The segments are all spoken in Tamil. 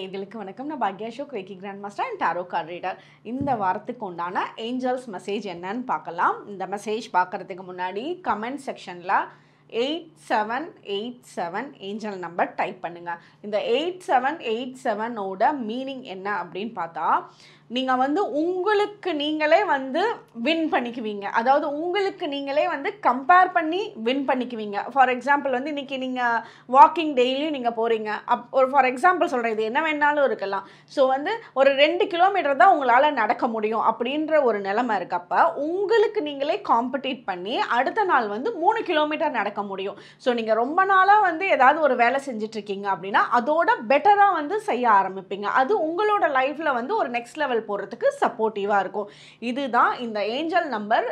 நேயர்களுக்கு வணக்கம். நான் பாக்யா Ashok, reiki grand master and tarot card reader. இந்த வாரத்துக்கு உண்டான ஏஞ்சல்ஸ் மெசேஜ் என்னன்னு பார்க்கலாம். இந்த மெசேஜ் பார்க்கறதுக்கு முன்னாடி கமெண்ட் செக்ஷனில் 8787 ஏஞ்சல் நம்பர் டைப் பண்ணுங்கள். இந்த 8787ஓட மீனிங் என்ன அப்படின்னு பார்த்தா, நீங்கள் வந்து உங்களுக்கு நீங்களே வந்து வின் பண்ணிக்குவீங்க. அதாவது உங்களுக்கு நீங்களே வந்து கம்பேர் பண்ணி வின் பண்ணிக்குவீங்க. ஃபார் எக்ஸாம்பிள் வந்து இன்றைக்கி நீங்கள் வாக்கிங் டெய்லியும் நீங்கள் போகிறீங்க. ஒரு ஃபார் எக்ஸாம்பிள் சொல்கிறேன், இது என்ன வேணாலும் இருக்கலாம். ஸோ வந்து ஒரு 2 கிலோமீட்டர் தான் உங்களால் நடக்க முடியும் அப்படின்ற ஒரு நிலைமை இருக்கப்போ உங்களுக்கு நீங்களே காம்படிட் பண்ணி அடுத்த நாள் வந்து 3 கிலோமீட்டர் நடக்க முடியும். ஸோ நீங்கள் ரொம்ப நாளாக வந்து ஏதாவது ஒரு வேலை செஞ்சிட்ருக்கீங்க அப்படின்னா அதோட பெட்டராக வந்து செய்ய ஆரம்பிப்பீங்க. அது உங்களோட லைஃப்பில் வந்து ஒரு நெக்ஸ்ட் லெவல் போகிறதுக்கு சப்போர்ட்டிவாக இருக்கும். இதுதான் இந்த ஏஞ்சல் நம்பர்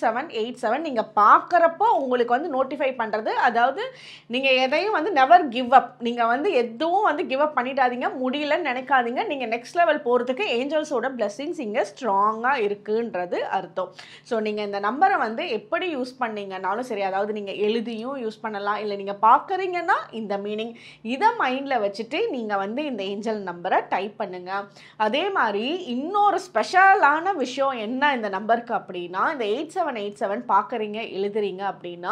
8787 நீங்கள் பார்க்குறப்போ உங்களுக்கு வந்து நோட்டிஃபை பண்ணுறது. அதாவது நீங்கள் எதையும் வந்து நெவர் கிவ் அப், நீங்கள் வந்து எதுவும் வந்து கிவ் அப் பண்ணிடாதீங்க, முடியலன்னு நினைக்காதீங்க. நீங்கள் நெக்ஸ்ட் லெவல் போகிறதுக்கு ஏஞ்சல்ஸோட பிளெஸிங்ஸ் இங்கே ஸ்ட்ராங்காக இருக்குன்றது அர்த்தம். ஸோ நீங்கள் இந்த நம்பரை வந்து எப்படி யூஸ் பண்ணீங்கன்னாலும் சரி, அதாவது நீங்கள் எழுதியும் யூஸ் பண்ணலாம், இல்லை நீங்கள் பார்க்குறீங்கன்னா இந்த மீனிங் இதை மைண்டில் வச்சுட்டு நீங்கள் வந்து இந்த ஏஞ்சல் நம்பரை டைப் பண்ணுங்கள். அதே மாதிரி இன்னொரு ஸ்பெஷலான விஷயம் என்ன இந்த நம்பருக்கு அப்படின்னா, இந்த 8787 பார்க்குறீங்க எழுதுறீங்க அப்படின்னா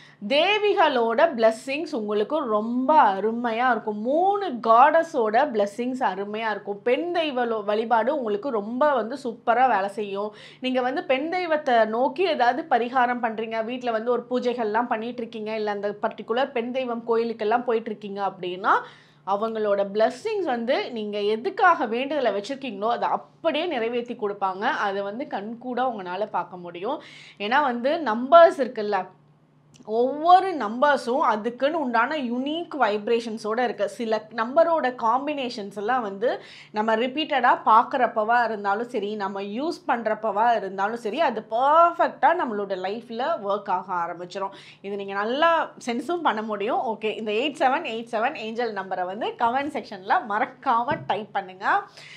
தேவிகளோட பிளெஸ்ஸிங்ஸ் உங்களுக்கு ரொம்ப அருமையாக இருக்கும். 3 காடஸோட பிளெஸ்ஸிங்ஸ் அருமையாக இருக்கும். பெண் தெய்வ வழிபாடு உங்களுக்கு ரொம்ப வந்து சூப்பராக வேலை செய்யும். நீங்கள் வந்து பெண் தெய்வத்தை நோக்கி ஏதாவது பரிகாரம் பண்ணுறீங்க, வீட்டில் வந்து ஒரு பூஜைகள்லாம் பண்ணிகிட்ருக்கீங்க, இல்லை அந்த பர்டிகுலர் பெண் தெய்வம் கோயிலுக்கெல்லாம் போயிட்டுருக்கீங்க அப்படின்னா அவங்களோட பிளெஸ்ஸிங்ஸ் வந்து நீங்கள் எதுக்காக வேண்டுதலை வச்சுருக்கீங்களோ அதை அப்படியே நிறைவேற்றி கொடுப்பாங்க. அதை வந்து கண்கூட உங்களால் பார்க்க முடியும். ஏன்னா வந்து நம்பர்ஸ் இருக்குல்ல, ஒவ்வொரு நம்பர்ஸும் அதுக்குன்னு உண்டான யூனிக் வைப்ரேஷன்ஸோடு இருக்குது. சில நம்பரோட காம்பினேஷன்ஸ் எல்லாம் வந்து நம்ம ரிப்பீட்டடாக பார்க்குறப்பவா இருந்தாலும் சரி, நம்ம யூஸ் பண்ணுறப்பவா இருந்தாலும் சரி, அது பர்ஃபெக்டாக நம்மளோட லைஃப்பில் ஒர்க் ஆக ஆரம்பிச்சிடும். இது நீங்கள் நல்லா சென்ஸும் பண்ண முடியும். ஓகே, இந்த 8787 ஏஞ்சல் நம்பரை வந்து கமெண்ட் செக்ஷனில் மறக்காமல் டைப் பண்ணுங்கள்.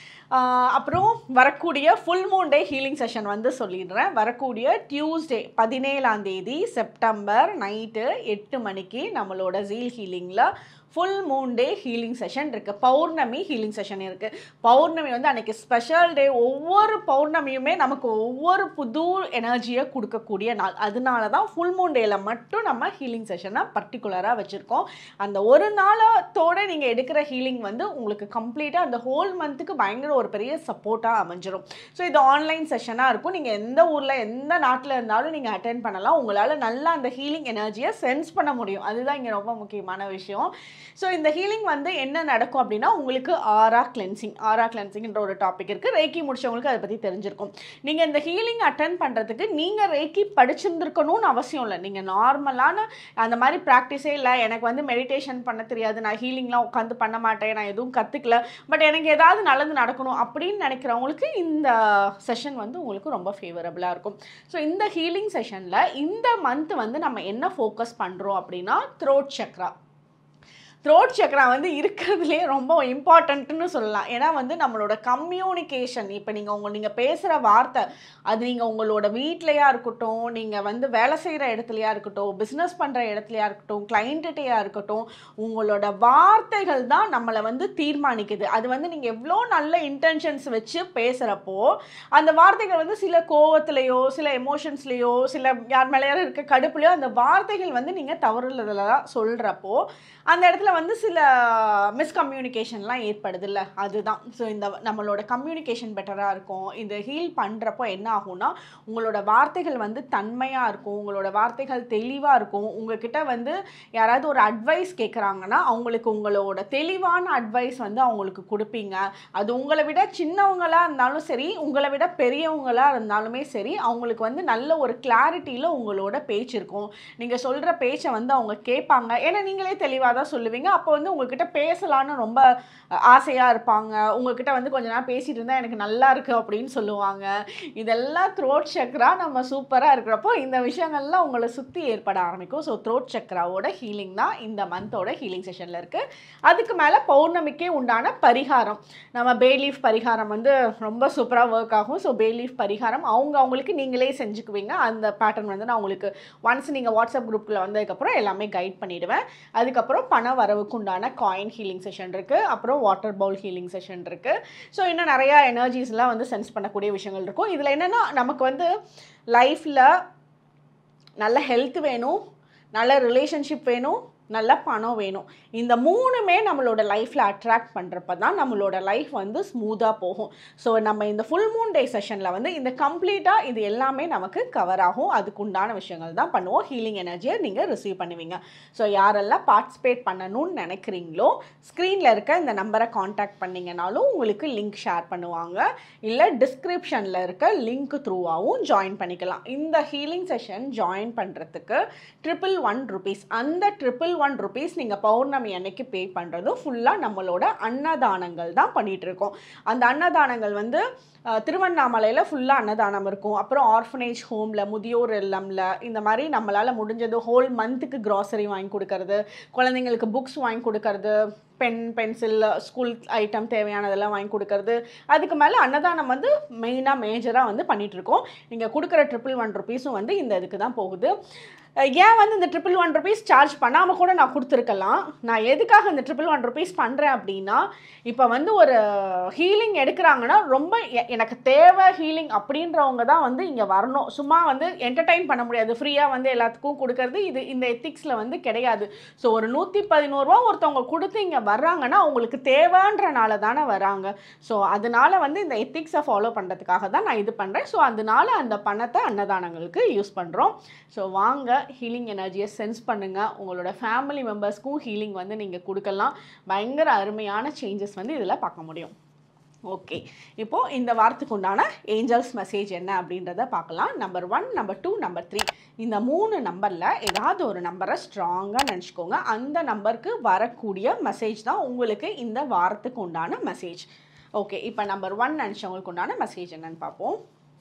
அப்புறம் வரக்கூடிய full moon day healing session வந்து சொல்லிடுறேன். வரக்கூடிய டியூஸ்டே 17ஆம் தேதி செப்டம்பர் நைட்டு 8 மணிக்கு நம்மளோட ஜீல் ஹீலிங்கில் full moon day healing session இருக்குது. பௌர்ணமி ஹீலிங் செஷன் இருக்குது. பௌர்ணமி வந்து அன்றைக்கி ஸ்பெஷல் டே. ஒவ்வொரு பௌர்ணமியுமே நமக்கு ஒவ்வொரு புது எனர்ஜியை கொடுக்கக்கூடிய நாள். அதனால தான் ஃபுல் மூன் டேயில் மட்டும் நம்ம ஹீலிங் செஷனை பர்டிகுலராக வச்சுருக்கோம். அந்த ஒரு நாளத்தோடு நீங்கள் எடுக்கிற ஹீலிங் வந்து உங்களுக்கு கம்ப்ளீட்டாக அந்த ஹோல் மந்த்துக்கு பயங்கர ஒரு பெரிய சப்போர்ட்டாக அமைஞ்சிரும். ஸோ இது ஆன்லைன் செஷனாக இருக்கும். நீங்கள் எந்த ஊரில் எந்த நாட்டில் இருந்தாலும் நீங்கள் அட்டென்ட் பண்ணலாம். உங்களால் நல்லா அந்த ஹீலிங் எனர்ஜியை சென்ஸ் பண்ண முடியும். அதுதான் இங்கே ரொம்ப முக்கியமான விஷயம். ஸோ இந்த ஹீலிங் வந்து என்ன நடக்கும் அப்படின்னா, உங்களுக்கு ஆரா கிளென்சிங்ன்ற ஒரு டாபிக் இருக்குது. ரேக்கி முடிச்சவங்களுக்கு அதை பற்றி தெரிஞ்சிருக்கும். நீங்கள் இந்த ஹீலிங் அட்டென்ட் பண்ணுறதுக்கு நீங்கள் ரேக்கி படிச்சிருந்துருக்கணும்னு அவசியம் இல்லை. நீங்கள் நார்மலான அந்த மாதிரி ப்ராக்டிஸே இல்லை, எனக்கு வந்து மெடிடேஷன் பண்ண தெரியாது, நான் ஹீலிங்லாம் உட்காந்து பண்ண மாட்டேன், நான் எதுவும் கற்றுக்கல, பட் எனக்கு ஏதாவது நல்லது நடக்கணும் அப்படின்னு நினைக்கிறவங்களுக்கு இந்த செஷன் வந்து உங்களுக்கு ரொம்ப ஃபேவரபுளாக இருக்கும். ஸோ இந்த ஹீலிங் செஷனில் இந்த மந்த் வந்து நம்ம என்ன ஃபோக்கஸ் பண்ணுறோம் அப்படின்னா, த்ரோட் சக்ரா வந்து இருக்கிறதுலே ரொம்ப இம்பார்ட்டண்ட்டுன்னு சொல்லலாம். ஏன்னா வந்து நம்மளோட கம்யூனிகேஷன், இப்போ நீங்கள் பேசுகிற வார்த்தை, அது நீங்கள் உங்களோட வீட்லையாக இருக்கட்டும், நீங்கள் வந்து வேலை செய்கிற இடத்துலையா இருக்கட்டும், பிஸ்னஸ் பண்ணுற இடத்துலையா இருக்கட்டும், கிளைண்ட்டையாக இருக்கட்டும், உங்களோட வார்த்தைகள் தான் நம்மளை வந்து தீர்மானிக்குது. அது வந்து நீங்கள் எவ்வளோ நல்ல இன்டென்ஷன்ஸ் வச்சு பேசுகிறப்போ அந்த வார்த்தைகள் வந்து சில கோவத்துலேயோ, சில எமோஷன்ஸ்லேயோ, சில யார் மேலேயோ இருக்க கடுப்புலையோ அந்த வார்த்தைகள் வந்து நீங்கள் தவறுதலாக சொல்கிறப்போ அந்த இடத்துல வந்து சில மிஸ்கம்யூனிகேஷன்லாம் ஏற்படுது இல்லை, அதுதான். ஸோ இந்த நம்மளோட கம்யூனிகேஷன் பெட்டராக இருக்கும். இந்த ஹீல் பண்ணுறப்போ என்ன ஆகும்னா, உங்களோட வார்த்தைகள் வந்து தன்மையாக இருக்கும், உங்களோட வார்த்தைகள் தெளிவாக இருக்கும். உங்ககிட்ட வந்து யாராவது ஒரு அட்வைஸ் கேட்குறாங்கன்னா அவங்களுக்கு உங்களோட தெளிவான அட்வைஸ் வந்து அவங்களுக்கு கொடுப்பீங்க. அது உங்களை விட சின்னவங்களாக இருந்தாலும் சரி, உங்களை விட பெரியவங்களாக இருந்தாலுமே சரி, அவங்களுக்கு வந்து நல்ல ஒரு கிளாரிட்டியில் உங்களோட பேச்சு இருக்கும். நீங்கள் சொல்கிற பேச்சை வந்து அவங்க கேட்பாங்க. ஏன்னா நீங்களே தெளிவாக தான் சொல்லுவீங்க. அப்போ வந்து உங்ககிட்ட பேசலான்னு ரொம்ப ஆசையாக இருப்பாங்க. உங்ககிட்ட வந்து கொஞ்ச நேரம் பேசிகிட்டு இருந்தால் எனக்கு நல்லா இருக்குது அப்படின்னு சொல்லுவாங்க. இதெல்லாம் த்ரோட் சக்ரா நம்ம சூப்பராக இருக்கிறப்போ இந்த விஷயங்கள்லாம் உங்களை சுற்றி ஏற்பட ஆரம்பிக்கும். ஸோ த்ரோட் சக்ராவோட ஹீலிங் தான் இந்த மந்தோட ஹீலிங் செஷனில் இருக்குது. அதுக்கு மேலே பௌர்ணமிக்கே உண்டான பரிகாரம், நம்ம பேலீஃப் பரிகாரம் வந்து ரொம்ப சூப்பராக ஒர்க் ஆகும். ஸோ பேலீஃப் பரிகாரம் அவங்களுக்கு நீங்களே செஞ்சுக்குவீங்க. அந்த பேட்டர்ன் வந்து நான் உங்களுக்கு ஒன்ஸ் நீங்கள் வாட்ஸ்அப் குரூப்பில் வந்ததுக்கப்புறம் எல்லாமே கைட் பண்ணிவிடுவேன். அதுக்கப்புறம் பண வரவுக்கு உண்டான காயின் ஹீலிங் செஷன் இருக்குது, அப்புறம் வாட்டர் பவுல் ஹீலிங் செஷன் இருக்குது. ஸோ இன்னும் நிறையா எனர்ஜிஸ்லாம் வந்து சென்ஸ் பண்ணக்கூடிய விஷயங்கள் இருக்கும். இதில் என்னென்னா நமக்கு வந்து லைஃப்பில் நல்ல ஹெல்த் வேணும், நல்ல ரிலேஷன்ஷிப் வேணும், நல்ல பணம் வேணும். இந்த மூணுமே நம்மளோட லைஃப்பில் அட்ராக்ட் பண்ணுறப்ப தான் நம்மளோட லைஃப் வந்து ஸ்மூத்தாக போகும். ஸோ நம்ம இந்த ஃபுல் மூன் டே செஷனில் வந்து இந்த கம்ப்ளீட்டாக இது எல்லாமே நமக்கு கவர் ஆகும். அதுக்குண்டான விஷயங்கள் தான் பண்ணுவோம். ஹீலிங் எனர்ஜியை நீங்கள் ரிசீவ் பண்ணுவீங்க. ஸோ யாரெல்லாம் பார்ட்டிசிபேட் பண்ணணும்னு நினைக்கிறீங்களோ ஸ்க்ரீனில் இருக்க இந்த நம்பரை காண்டாக்ட் பண்ணிங்கனாலும் உங்களுக்கு லிங்க் ஷேர் பண்ணுவாங்க, இல்லை டிஸ்கிரிப்ஷனில் இருக்க லிங்க் த்ரூவாகவும் ஜாயின் பண்ணிக்கலாம். இந்த ஹீலிங் செஷன் ஜாயின் பண்ணுறதுக்கு ₹111. அந்த ₹111 நீங்கள் பௌர்ணமி அன்னைக்கு பே பண்ணுறது ஃபுல்லாக நம்மளோட அன்னதானங்கள் தான் பண்ணிகிட்டு இருக்கோம். அந்த அன்னதானங்கள் வந்து திருவண்ணாமலையில் ஃபுல்லாக அன்னதானம் இருக்கும். அப்புறம் ஆர்ஃபனேஜ் ஹோமில், முதியோர் இல்லமில், இந்த மாதிரி நம்மளால் முடிஞ்சது ஹோல் மந்த்துக்கு க்ராசரி வாங்கி கொடுக்கறது, குழந்தைங்களுக்கு புக்ஸ் வாங்கி கொடுக்கறது, பென்சில், ஸ்கூல் ஐட்டம் தேவையானதெல்லாம் வாங்கி கொடுக்கறது. அதுக்கு மேலே அன்னதானம் வந்து மேஜராக வந்து பண்ணிகிட்ருக்கோம். நீங்கள் கொடுக்குற ₹111 வந்து இந்த இதுக்கு தான் போகுது. ஏன் வந்து இந்த ₹111 சார்ஜ் பண்ணாமல் கூட நான் கொடுத்துருக்கலாம். நான் எதுக்காக இந்த ₹111 பண்ணுறேன் அப்படின்னா, இப்போ வந்து ஒரு ஹீலிங் எடுக்கிறாங்கன்னா ரொம்ப எனக்கு தேவை ஹீலிங் அப்படின்றவங்க தான் வந்து இங்கே வரணும். சும்மா வந்து என்டர்டைன் பண்ண முடியாது, ஃப்ரீயாக வந்து எல்லாத்துக்கும் கொடுக்கறது இது இந்த எத்திக்ஸில் வந்து கிடையாது. ஸோ ஒரு ₹111 ஒருத்தவங்க கொடுத்து இங்கே வர்றாங்கன்னா அவங்களுக்கு தேவைன்றனால தானே வராங்க. ஸோ அதனால் வந்து இந்த எத்திக்ஸை ஃபாலோ பண்ணுறதுக்காக தான் நான் இது பண்ணுறேன். ஸோ அதனால அந்த பணத்தை அன்னதானங்களுக்கு யூஸ் பண்ணுறோம். ஸோ வாங்க ஹீலிங் எனர்ஜியை சென்ஸ் பண்ணுங்கள். உங்களோட ஃபேமிலி மெம்பர்ஸ்க்கும் ஹீலிங் வந்து நீங்கள் கொடுக்கலாம். பயங்கர அருமையான சேஞ்சஸ் வந்து இதில் பார்க்க முடியும். ஓகே, இப்போது இந்த வாரத்துக்கு உண்டான ஏஞ்சல்ஸ் மெசேஜ் என்ன அப்படின்றத பார்க்கலாம். நம்பர் 1, நம்பர் 2, நம்பர் 3 இந்த 3 நம்பரில் ஏதாவது ஒரு நம்பரை ஸ்ட்ராங்காக நினச்சிக்கோங்க. அந்த நம்பருக்கு வரக்கூடிய மெசேஜ் தான் உங்களுக்கு இந்த வாரத்துக்கு உண்டான மெசேஜ். ஓகே, இப்போ நம்பர் 1 நினச்சவங்களுக்கு உண்டான மெசேஜ் என்னன்னு பார்ப்போம்.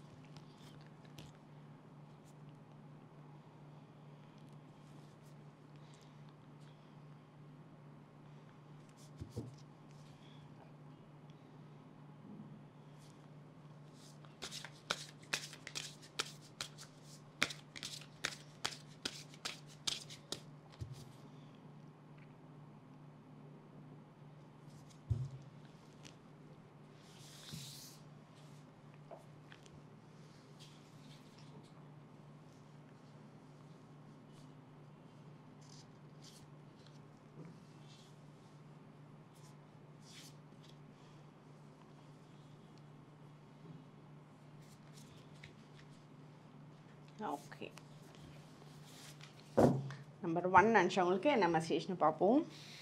ஓகே, நம்பர் 1 நினச்சவங்களுக்கு என்ன மெசேஜ்னு பார்ப்போம்.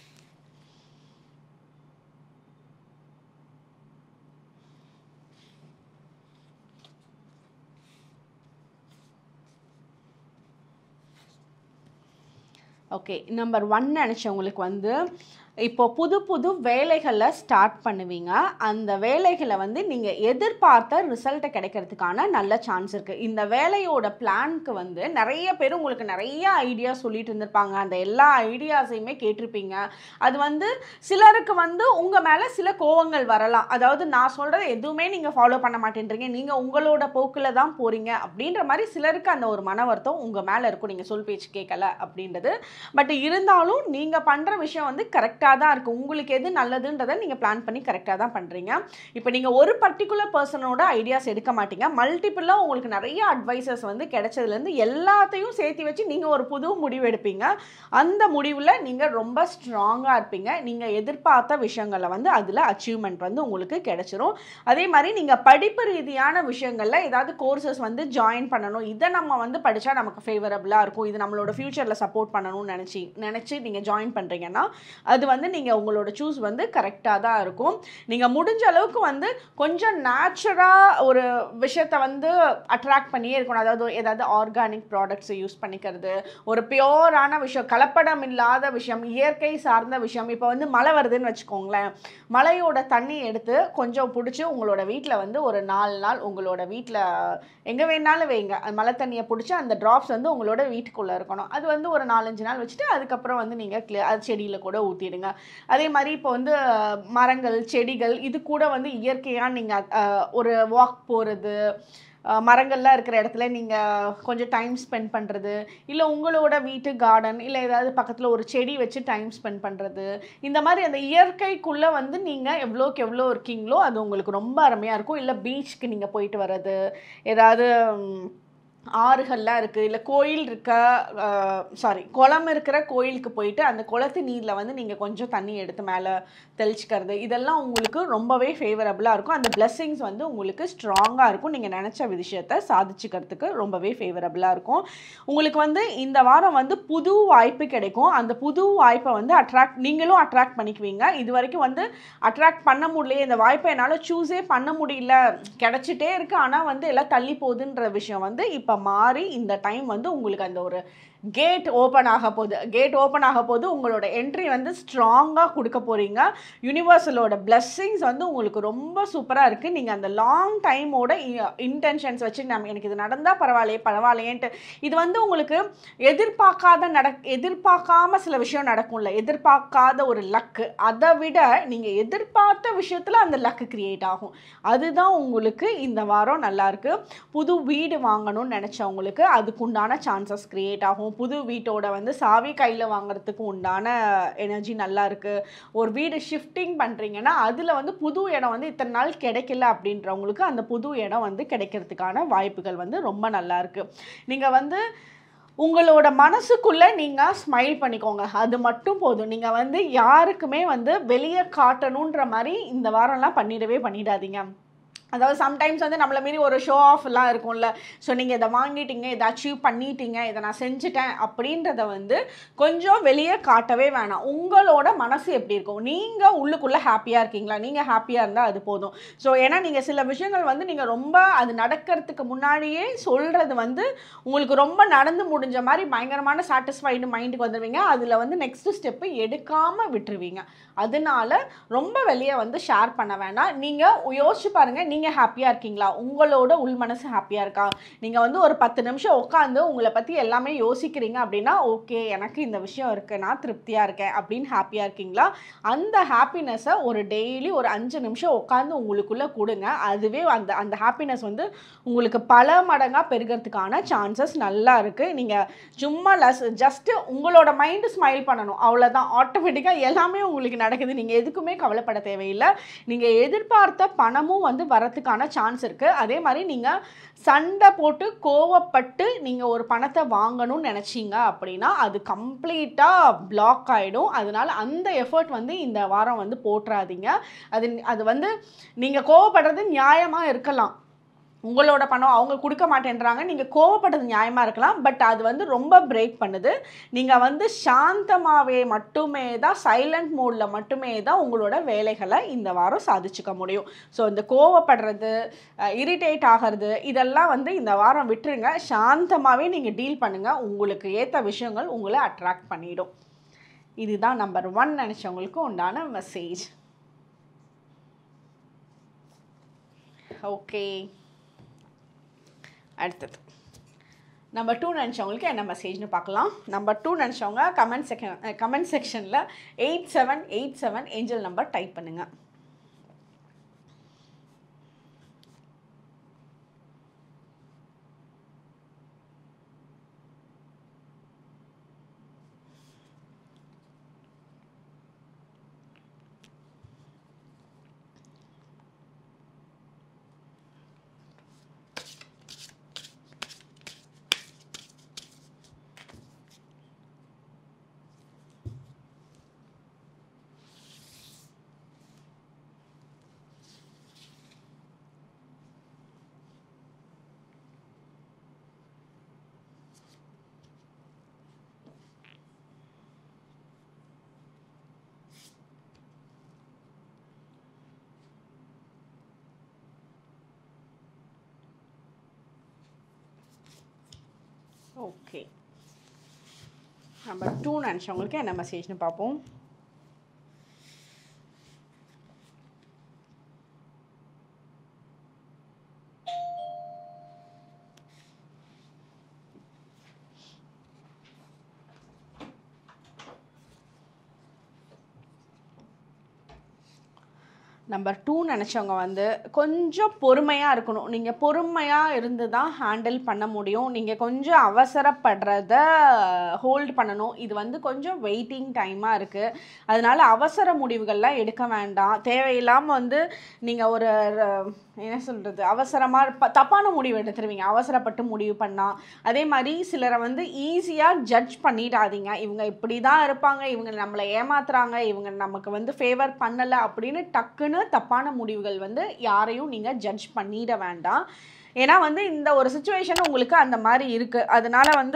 ஓகே, நம்பர் 1 நினச்சவங்களுக்கு வந்து இப்போ புது புது வேலைகளை ஸ்டார்ட் பண்ணுவீங்க. அந்த வேலைகளை வந்து நீங்கள் எதிர்பார்த்த ரிசல்ட்டை கிடைக்கிறதுக்கான நல்ல சான்ஸ் இருக்குது. இந்த வேலையோட பிளானுக்கு வந்து நிறைய பேர் உங்களுக்கு நிறைய ஐடியா சொல்லிட்டு இருந்திருப்பாங்க. அந்த எல்லா ஐடியாஸையுமே கேட்டிருப்பீங்க. அது வந்து சிலருக்கு வந்து உங்கள் மேலே சில கோவங்கள் வரலாம். அதாவது நான் சொல்கிறது எதுவுமே நீங்கள் ஃபாலோ பண்ண மாட்டேன்றீங்க, நீங்கள் உங்களோட போக்கில் தான் போகிறீங்க அப்படின்ற மாதிரி சிலருக்கு அந்த ஒரு மன வருத்தம் உங்கள் மேலே இருக்கும், நீங்கள் சொல் பேச்சு கேட்கல அப்படின்றது. பட் இருந்தாலும் நீங்கள் பண்ணுற விஷயம் வந்து கரெக்டாக தான் இருக்குது. உங்களுக்கு எது நல்லதுன்றதை நீங்கள் பிளான் பண்ணி கரெக்டாக தான் பண்ணுறீங்க. இப்போ நீங்கள் ஒரு பர்டிகுலர் பர்சனோட ஐடியாஸ் எடுக்க மாட்டீங்க. மல்டிபிளாக உங்களுக்கு நிறைய அட்வைசஸ் வந்து கிடைச்சதுலேருந்து எல்லாத்தையும் சேர்த்து வச்சு நீங்கள் ஒரு புது முடிவு எடுப்பீங்க. அந்த முடிவில் நீங்கள் ரொம்ப ஸ்ட்ராங்காக இருப்பீங்க. நீங்கள் எதிர்பார்த்த விஷயங்களை வந்து அதில் அச்சீவ்மெண்ட் வந்து உங்களுக்கு கிடைச்சிரும். அதே மாதிரி நீங்கள் படிப்பு ரீதியான விஷயங்களில் ஏதாவது கோர்சஸ் வந்து ஜாயின் பண்ணணும், இதை நம்ம வந்து படித்தா நமக்கு ஃபேவரபுளாக இருக்கும், இது நம்மளோட ஃப்யூச்சரில் சப்போர்ட் பண்ணணும்னு நினச்சி நீங்கள் ஜாயின் பண்ணுறீங்கன்னா அது வந்து நீங்கள் உங்களோட சூஸ் வந்து கரெக்டாக தான் இருக்கும். நீங்கள் முடிஞ்ச அளவுக்கு வந்து கொஞ்சம் நேச்சுரலாக ஒரு விஷயத்தை வந்து அட்ராக்ட் பண்ணியே இருக்கணும். அதாவது ஏதாவது ஆர்கானிக் ப்ராடக்ட்ஸை யூஸ் பண்ணிக்கிறது, ஒரு பியோரான விஷயம், கலப்படம் இல்லாத விஷயம், இயற்கை சார்ந்த விஷயம். இப்போ வந்து மழை வருதுன்னு வச்சுக்கோங்களேன், மழையோட தண்ணி எடுத்து கொஞ்சம் பிடிச்சி உங்களோட வீட்டில் வந்து ஒரு 4 நாள் உங்களோட வீட்டில் எங்கே வேணாலும் வைங்க. அந்த மழை தண்ணியை பிடிச்சி அந்த ட்ராப்ஸ் வந்து உங்களோட வீட்டுக்குள்ளே இருக்கணும். அது வந்து ஒரு 4-5 நாள் வச்சுட்டு அதுக்கப்புறம் வந்து நீங்கள் அது செடியில் கூட ஊற்றிடுங்க. அதே மாதிரி இப்போ வந்து மரங்கள், செடிகள், இது கூட வந்து இயற்கையாக நீங்கள் ஒரு வாக் போகிறது, மரங்கள்லாம் இருக்கிற இடத்துல நீங்கள் கொஞ்சம் டைம் ஸ்பெண்ட் பண்ணுறது, இல்லை உங்களோட வீட்டு கார்டன் இல்லை ஏதாவது பக்கத்தில் ஒரு செடி வச்சு டைம் ஸ்பெண்ட் பண்ணுறது, இந்த மாதிரி அந்த இயற்கைக்குள்ளே வந்து நீங்கள் எவ்வளோக்கு எவ்வளோ இருக்கீங்களோ அது உங்களுக்கு ரொம்ப அருமையாக இருக்கும். இல்லை பீச்சுக்கு நீங்கள் போயிட்டு வர்றது, ஏதாவது ஆறுகள்லாம் இருக்குது, இல்லை கோயில் இருக்க குளம் இருக்கிற கோயிலுக்கு போயிட்டு அந்த குளத்து நீரில் வந்து நீங்கள் கொஞ்சம் தண்ணி எடுத்து மேலே தெளிச்சிக்கிறது, இதெல்லாம் உங்களுக்கு ரொம்பவே ஃபேவரபுளாக இருக்கும். அந்த பிளெஸ்ஸிங்ஸ் வந்து உங்களுக்கு ஸ்ட்ராங்காக இருக்கும். நீங்கள் நினச்ச விஷயத்தை சாதிச்சுக்கிறதுக்கு ரொம்பவே ஃபேவரபுளாக இருக்கும். உங்களுக்கு வந்து இந்த வாரம் வந்து புது வாய்ப்பு கிடைக்கும். அந்த புது வாய்ப்பை வந்து நீங்களும் அட்ராக்ட் பண்ணிக்குவீங்க. இது வரைக்கும் வந்து அட்ராக்ட் பண்ண முடியல, இந்த வாய்ப்பை என்னால் சூஸே பண்ண முடியல, கிடச்சிட்டே இருக்குது ஆனால் வந்து எல்லாம் தள்ளி போகுதுன்ற விஷயம் வந்து இப்போ மாறி இந்த டைம் வந்து உங்களுக்கு அந்த ஒரு கேட் ஓப்பன் ஆக போகுது. உங்களோட என்ட்ரி வந்து ஸ்ட்ராங்காக கொடுக்க போகிறீங்க. யூனிவர்சலோட பிளெஸ்ஸிங்ஸ் வந்து உங்களுக்கு ரொம்ப சூப்பராக இருக்குது. நீங்கள் அந்த லாங் டைமோட இன்டென்ஷன்ஸ் வச்சு எனக்கு இது நடந்தால் பரவாயில்லையேன்ட்டு இது வந்து உங்களுக்கு எதிர்பார்க்காம சில விஷயம் நடக்கும்ல, எதிர்பார்க்காத ஒரு லக்கு, அதை விட நீங்கள் எதிர்பார்த்த விஷயத்தில் அந்த லக்கு கிரியேட் ஆகும். அதுதான் உங்களுக்கு இந்த வாரம் நல்லாயிருக்கு. புது வீடு வாங்கணும்னு நினச்சவங்களுக்கு அதுக்குண்டான சான்சஸ் கிரியேட் ஆகும். புது வீட்டோட வந்து சாவி கையில் வாங்குறதுக்கு உண்டான எனர்ஜி நல்லா இருக்குது. ஒரு வீடு ஷிஃப்டிங் பண்ணுறீங்கன்னா அதில் வந்து புது இடம் வந்து இத்தனை நாள் கிடைக்கல அப்படின்றவங்களுக்கு அந்த புது இடம் வந்து கிடைக்கிறதுக்கான வாய்ப்புகள் வந்து ரொம்ப நல்லா இருக்குது. நீங்கள் வந்து உங்களோட மனசுக்குள்ளே நீங்கள் ஸ்மைல் பண்ணிக்கோங்க, அது மட்டும் போதும். நீங்கள் வந்து யாருக்குமே வந்து வெளியே காட்டணுன்ற மாதிரி இந்த வாரம்லாம் பண்ணிடாதீங்க. அதாவது சம்டைம்ஸ் வந்து நம்மளை மீறி ஒரு ஷோ ஆஃப்லாம் இருக்கும்ல, ஸோ நீங்கள் இதை வாங்கிட்டீங்க, இதை அச்சீவ் பண்ணிட்டீங்க, இதை நான் செஞ்சுட்டேன் அப்படின்றத வந்து கொஞ்சம் வெளியே காட்டவே வேணாம். உங்களோட மனசு எப்படி இருக்கும், நீங்கள் உள்ளுக்குள்ளே ஹாப்பியாக இருக்கீங்களா, நீங்கள் ஹாப்பியாக இருந்தால் அது போதும். ஸோ ஏன்னா நீங்கள் சில விஷயங்கள் வந்து நீங்கள் ரொம்ப அது நடக்கிறதுக்கு முன்னாடியே சொல்கிறது வந்து உங்களுக்கு ரொம்ப நடந்து முடிஞ்ச மாதிரி பயங்கரமான சாட்டிஸ்ஃபைடு மைண்டுக்கு வந்துடுவீங்க. அதில் வந்து நெக்ஸ்ட்டு ஸ்டெப்பு எடுக்காமல் விட்டுருவீங்க. அதனால ரொம்ப வெளியே வந்து ஷேர் பண்ண வேணாம். நீங்கள் யோசிச்சு பாருங்கள், நீங்கள் ஹாப்பியாக இருக்கீங்களா, உங்களோட உள் மனசு ஹாப்பியாக இருக்கா. நீங்கள் வந்து ஒரு 10 நிமிஷம் உட்காந்து உங்களை பற்றி எல்லாமே யோசிக்கிறீங்க அப்படின்னா ஓகே எனக்கு இந்த விஷயம் இருக்குது, நான் திருப்தியாக இருக்கேன் அப்படின்னு ஹாப்பியாக இருக்கீங்களா. அந்த ஹாப்பினஸை ஒரு டெய்லி ஒரு 5 நிமிஷம் உட்காந்து உங்களுக்குள்ளே கொடுங்க. அதுவே அந்த அந்த ஹாப்பினஸ் வந்து உங்களுக்கு பல மடங்காக பெருகிறதுக்கான சான்சஸ் நல்லா இருக்குது. நீங்கள் சும்மா ஜஸ்ட்டு உங்களோட மைண்டு ஸ்மைல் பண்ணணும், அவ்வளோதான். ஆட்டோமேட்டிக்காக எல்லாமே உங்களுக்கு நடக்குது. நீங்கள் எதுக்குமே கவலைப்பட தேவையில்லை. நீங்கள் எதிர்பார்த்த பணமும் வந்து வரத்துக்கான சான்ஸ் இருக்குது. அதே மாதிரி நீங்கள் சண்டை போட்டு கோவப்பட்டு நீங்கள் ஒரு பணத்தை வாங்கணும்னு நினச்சிங்க அப்படின்னா அது கம்ப்ளீட்டாக பிளாக் ஆகிடும். அதனால் அந்த எஃபர்ட் வந்து இந்த வாரம் வந்து போட்டுறாதீங்க. அது வந்து நீங்கள் கோவப்படுறது நியாயமாக இருக்கலாம், உங்களோட பணம் அவங்க கொடுக்க மாட்டேன்றாங்க, நீங்கள் கோவப்பட்டது நியாயமாக இருக்கலாம். பட் அது வந்து ரொம்ப பிரேக் பண்ணுது. நீங்கள் வந்து சாந்தமாகவே மட்டுமே தான், சைலண்ட் மோடில் மட்டுமே தான் உங்களோட வேலைகளை இந்த வாரம் சாதிச்சுக்க முடியும். ஸோ இந்த கோவப்படுறது, இரிட்டேட் ஆகிறது இதெல்லாம் வந்து இந்த வாரம் விட்டுருங்க. சாந்தமாகவே நீங்கள் டீல் பண்ணுங்கள். உங்களுக்கு ஏற்ற விஷயங்கள் உங்களை அட்ராக்ட் பண்ணிடும். இதுதான் நம்பர் 1 நினச்சவங்களுக்கு உண்டான மெசேஜ். ஓகே, அடுத்தது நம்பர் 2 நினச்சவங்களுக்கு என்ன மெசேஜ்னு பார்க்கலாம். நம்பர் 2 நினச்சவங்க கமெண்ட் செக்ஷனில் 8787 ஏஞ்சல் நம்பர் டைப் பண்ணுங்கள். ஓகே, நம்பர் 2 நினச்சவங்களுக்கு என்ன மெசேஜ்னு பார்ப்போம். நம்பர் 2 நினச்சவங்க வந்து கொஞ்சம் பொறுமையாக இருக்கணும். நீங்கள் பொறுமையாக இருந்து தான் ஹேண்டில் பண்ண முடியும். நீங்கள் கொஞ்சம் அவசரப்படுறத ஹோல்டு பண்ணணும். இது வந்து கொஞ்சம் வெயிட்டிங் டைமாக இருக்குது. அதனால் அவசர முடிவுகள்லாம் எடுக்க வேண்டாம். தேவையில்லாமல் வந்து நீங்கள் ஒரு என்ன சொல்கிறது, அவசரமாக தப்பான முடிவு எடுத்துருவீங்க அவசரப்பட்டு முடிவு பண்ணால். அதே மாதிரி சிலரை வந்து ஈஸியாக ஜட்ஜ் பண்ணிடாதீங்க. இவங்க இப்படி தான் இருப்பாங்க, இவங்க நம்மளை ஏமாத்துறாங்க, இவங்க நமக்கு வந்து ஃபேவர் பண்ணலை அப்படின்னு டக்குன்னு தப்பான முடிவுகள் வந்து யாரையும் நீங்கள் ஜட்ஜ் பண்ணிட வேண்டாம். ஏன்னா வந்து இந்த ஒரு சுச்சுவேஷன் உங்களுக்கு அந்த மாதிரி இருக்குது. அதனால் வந்து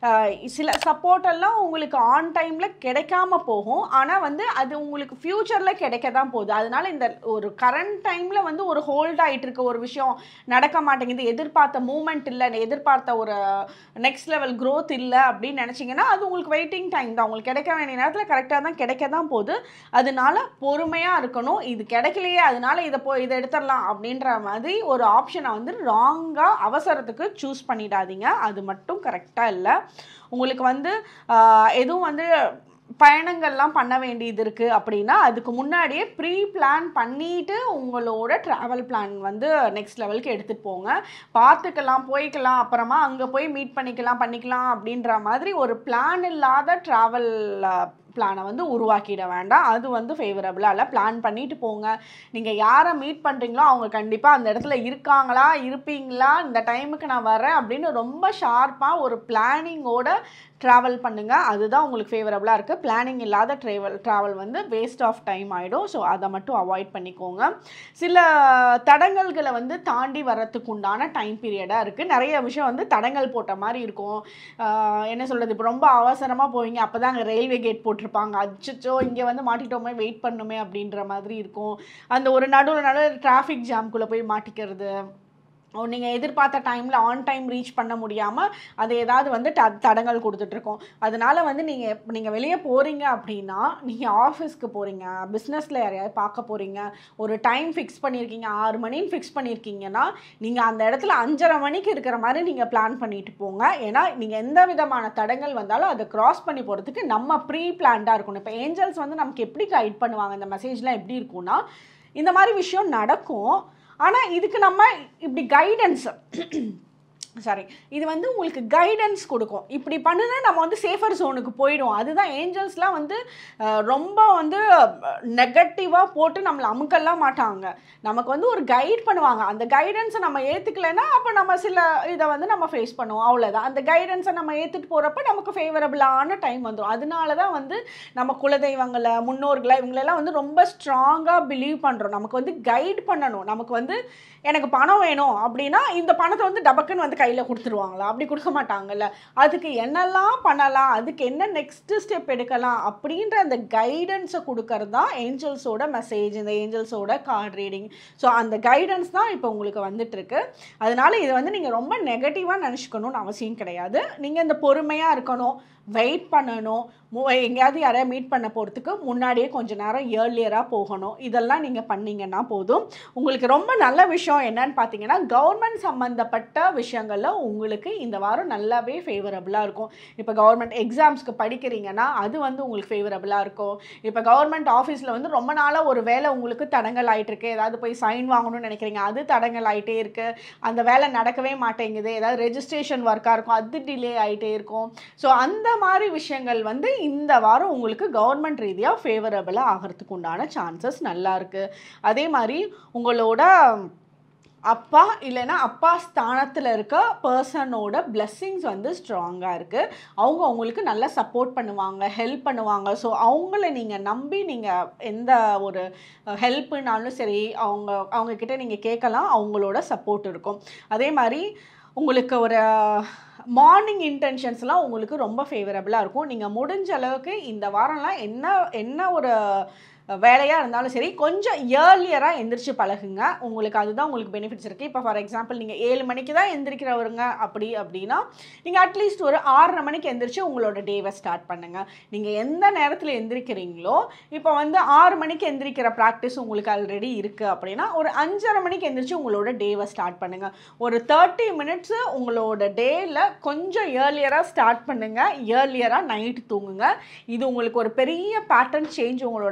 சில சப்போர்ட்டெல்லாம் உங்களுக்கு ஆன் டைமில் கிடைக்காம போகும். ஆனால் வந்து அது உங்களுக்கு ஃப்யூச்சரில் கிடைக்க தான் போகுது. அதனால் இந்த ஒரு கரண்ட் டைமில் வந்து ஒரு ஹோல்ட் ஆகிட்டு இருக்க ஒரு விஷயம் நடக்க மாட்டேங்குது, எதிர்பார்த்த மூமெண்ட் இல்லை, எதிர்பார்த்த ஒரு நெக்ஸ்ட் லெவல் க்ரோத் இல்லை அப்படின்னு நினச்சிங்கன்னா அது உங்களுக்கு வெயிட்டிங் டைம் தான். உங்களுக்கு கிடைக்க வேண்டிய நேரத்தில் கரெக்டாக தான் கிடைக்க தான் போகுது. அதனால பொறுமையாக இருக்கணும். இது கிடைக்கலையே அதனால் இதை எடுத்துடலாம் அப்படின்ற மாதிரி ஒரு ஆப்ஷனை வந்து ராங்காக அவசரத்துக்கு சூஸ் பண்ணிடாதீங்க. அது மட்டும் கரெக்டாக இல்லை. உங்களுக்கு வந்து எதுவும் வந்து பயணங்கள்லாம் பண்ண வேண்டியது இருக்குது அப்படின்னா அதுக்கு முன்னாடியே ப்ரீ பிளான் பண்ணிவிட்டு உங்களோட ட்ராவல் பிளான் வந்து நெக்ஸ்ட் லெவலுக்கு எடுத்துகிட்டு போங்க. பார்த்துக்கலாம், போய்க்கலாம், அப்புறமா அங்கே போய் மீட் பண்ணிக்கலாம் அப்படின்ற மாதிரி ஒரு பிளான் இல்லாத ட்ராவல் பிளானை வந்து உருவாக்கிட வேண்டாம். அது வந்து ஃபேவரபுளாக இல்லை. பிளான் பண்ணிட்டு போங்க. நீங்கள் யாரை மீட் பண்ணுறீங்களோ அவங்க கண்டிப்பாக அந்த இடத்துல இருப்பீங்களா, இந்த டைமுக்கு நான் வரேன் அப்படின்னு ரொம்ப ஷார்ப்பாக ஒரு பிளானிங்கோட ட்ராவல் பண்ணுங்கள். அதுதான் உங்களுக்கு ஃபேவரபுளாக இருக்குது. பிளானிங் இல்லாத ட்ராவல் வந்து வேஸ்ட் ஆஃப் டைம் ஆகிடும். ஸோ அதை மட்டும் அவாய்ட் பண்ணிக்கோங்க. சில தடங்கல்களை வந்து தாண்டி வர்றதுக்கு உண்டான டைம் பீரியடாக இருக்குது. நிறைய விஷயம் வந்து தடங்கல் போட்ட மாதிரி இருக்கும். என்ன சொல்கிறது, இப்போ ரொம்ப அவசரமாக போவீங்க, அப்போ தான் அங்கே ரயில்வே கேட் போட்டிருப்பாங்க, அச்சோ இங்கே வந்து மாட்டிட்டோமே, வெயிட் பண்ணுமே அப்படின்ற மாதிரி இருக்கும். அந்த ஒரு நடுவில் டிராஃபிக் ஜாம்குள்ளே போய் மாட்டிக்கிறது, நீங்கள் எதிர்பார்த்த டைமில் ஆன் டைம் ரீச் பண்ண முடியாமல் அது ஏதாவது வந்து தடங்கள் கொடுத்துட்ருக்கோம். அதனால் வந்து நீங்கள் வெளியே போகிறீங்க அப்படின்னா, நீங்கள் ஆஃபீஸ்க்கு போகிறீங்க, பிஸ்னஸில் யாரையாவது பார்க்க போகிறீங்க, ஒரு டைம் ஃபிக்ஸ் பண்ணியிருக்கீங்க, 6 மணின்னு ஃபிக்ஸ் பண்ணியிருக்கீங்கன்னா நீங்கள் அந்த இடத்துல 5:30 மணிக்கு இருக்கிற மாதிரி நீங்கள் பிளான் பண்ணிட்டு போங்க. ஏன்னா நீங்கள் எந்த விதமான தடங்கள் வந்தாலும் அதை க்ராஸ் பண்ணி போகிறதுக்கு நம்ம ப்ரீ பிளான்டாக இருக்கணும். இப்போ ஏஞ்சல்ஸ் வந்து நமக்கு எப்படி கைட் பண்ணுவாங்க, இந்த மெசேஜ்லாம் எப்படி இருக்கும்னா, இந்த மாதிரி விஷயம் நடக்கும், ஆனால் இதுக்கு நம்ம இப்படி கைடன்ஸ் இது வந்து உங்களுக்கு கைடன்ஸ் கொடுக்கும். இப்படி பண்ணுனா நம்ம வந்து சேஃபர் ஜோனுக்கு போயிடுவோம். அதுதான் ஏஞ்சல்ஸ்லாம் வந்து ரொம்ப வந்து நெகட்டிவாக போட்டு நம்மளை அமுக்கெல்லாம் மாட்டாங்க. நமக்கு வந்து ஒரு கைட் பண்ணுவாங்க. அந்த கைடன்ஸை நம்ம ஏற்றுக்கலைன்னா அப்போ நம்ம சில இதை வந்து நம்ம ஃபேஸ் பண்ணுவோம், அவ்வளோதான். அந்த கைடன்ஸை நம்ம ஏற்றுட்டு போகிறப்ப நமக்கு ஃபேவரபுளான டைம் வந்துடும். அதனால தான் வந்து நம்ம குலதெய்வங்களை, முன்னோர்களை, இவங்களெல்லாம் வந்து ரொம்ப ஸ்ட்ராங்காக பிலீவ் பண்ணுறோம். நமக்கு வந்து கைட் பண்ணணும். நமக்கு வந்து எனக்கு பணம் வேணும் அப்படின்னா இந்த பணத்தை வந்து டபக்குன்னு வந்து கையில் கொடுத்துருவாங்களா? அப்படி கொடுக்க மாட்டாங்கல்ல. அதுக்கு என்னெல்லாம் பண்ணலாம், அதுக்கு என்ன நெக்ஸ்ட் ஸ்டெப் எடுக்கலாம் அப்படின்ற அந்த கைடன்ஸை கொடுக்கறது தான் ஏஞ்சல்ஸோட மெசேஜ், இந்த ஏஞ்சல்ஸோட கார்ட் ரீடிங். ஸோ அந்த கைடன்ஸ் தான் இப்போ உங்களுக்கு வந்துட்டுருக்கு. அதனால இதை வந்து நீங்கள் ரொம்ப நெகட்டிவாக நினச்சிக்கணும்னு அவசியம் கிடையாது. நீங்கள் இந்த பொறுமையாக இருக்கணும், வெயிட் பண்ணணும், எங்கேயாவது யாரையா மீட் பண்ண போகிறதுக்கு முன்னாடியே கொஞ்சம் நேரம் ஏர்லியராக போகணும். இதெல்லாம் நீங்கள் பண்ணிங்கன்னா போதும். உங்களுக்கு ரொம்ப நல்ல விஷயம் என்னன்னு பார்த்தீங்கன்னா, கவர்மெண்ட் சம்மந்தப்பட்ட விஷயங்களில் உங்களுக்கு இந்த வாரம் நல்லாவே ஃபேவரபுளாக இருக்கும். இப்போ கவர்மெண்ட் எக்ஸாம்ஸ்க்கு படிக்கிறீங்கன்னா அது வந்து உங்களுக்கு ஃபேவரபுளாக இருக்கும். இப்போ கவர்மெண்ட் ஆஃபீஸில் வந்து ரொம்ப நாளாக ஒரு வேலை உங்களுக்கு தடங்கல் ஆகிட்டுருக்கு, ஏதாவது போய் சைன் வாங்கணும்னு நினைக்கிறீங்க, அது தடங்கல் ஆகிட்டே இருக்குது, அந்த வேலை நடக்கவே மாட்டேங்குது, ஏதாவது ரெஜிஸ்ட்ரேஷன் ஒர்க்காக இருக்கும், அது டிலே ஆகிட்டே இருக்கும். ஸோ அந்த மாதிரி விஷயங்கள் வந்து இந்த வாரம் உங்களுக்கு கவர்மெண்ட் ரீதியாக ஃபேவரபுளாக ஆகிறதுக்கு உண்டான சான்சஸ் நல்லா இருக்குது. அதே மாதிரி உங்களோட அப்பா இல்லைன்னா அப்பா ஸ்தானத்தில் இருக்க பர்சனோட பிளெஸ்ஸிங்ஸ் வந்து ஸ்ட்ராங்காக இருக்குது. அவங்க உங்களுக்கு நல்லா சப்போர்ட் பண்ணுவாங்க, ஹெல்ப் பண்ணுவாங்க. ஸோ அவங்கள நீங்கள் நம்பி நீங்கள் எந்த ஒரு ஹெல்ப்புனாலும் சரி அவங்கக்கிட்ட நீங்கள் கேட்கலாம், அவங்களோட சப்போர்ட் இருக்கும். அதே மாதிரி உங்களுக்கு ஒரு மார்னிங் இன்டென்ஷன்ஸ்லாம் உங்களுக்கு ரொம்ப ஃபேவரபுளாக இருக்கும். நீங்கள் முடிஞ்ச அளவுக்கு இந்த வாரம்லாம் என்ன ஒரு வேலையாக இருந்தாலும் சரி கொஞ்சம் ஏர்லியராக எந்திரிச்சு பழகுங்க. உங்களுக்கு அதுதான் உங்களுக்கு பெனிஃபிட்ஸ் இருக்குது. இப்போ ஃபார் எக்ஸாம்பிள் நீங்கள் 7 மணிக்கு தான் எந்திரிக்கிறவருங்க அப்படின்னா நீங்கள் அட்லீஸ்ட் ஒரு 6:30 மணிக்கு எந்திரிச்சு உங்களோட டேவை ஸ்டார்ட் பண்ணுங்கள். நீங்கள் எந்த நேரத்தில் எந்திரிக்கிறீங்களோ, இப்போ வந்து 6 மணிக்கு எந்திரிக்கிற ப்ராக்டிஸ் உங்களுக்கு ஆல்ரெடி இருக்குது அப்படின்னா ஒரு 5:30 மணிக்கு எந்திரிச்சு உங்களோட டேவை ஸ்டார்ட் பண்ணுங்கள். ஒரு 30 மினிட்ஸு உங்களோட டேயில் கொஞ்சம் ஏர்லியராக ஸ்டார்ட் பண்ணுங்கள். ஏர்லியராக நைட்டு தூங்குங்க. இது உங்களுக்கு ஒரு பெரிய பேட்டர்ன் சேஞ்ச் உங்களோட லைஃப்பில்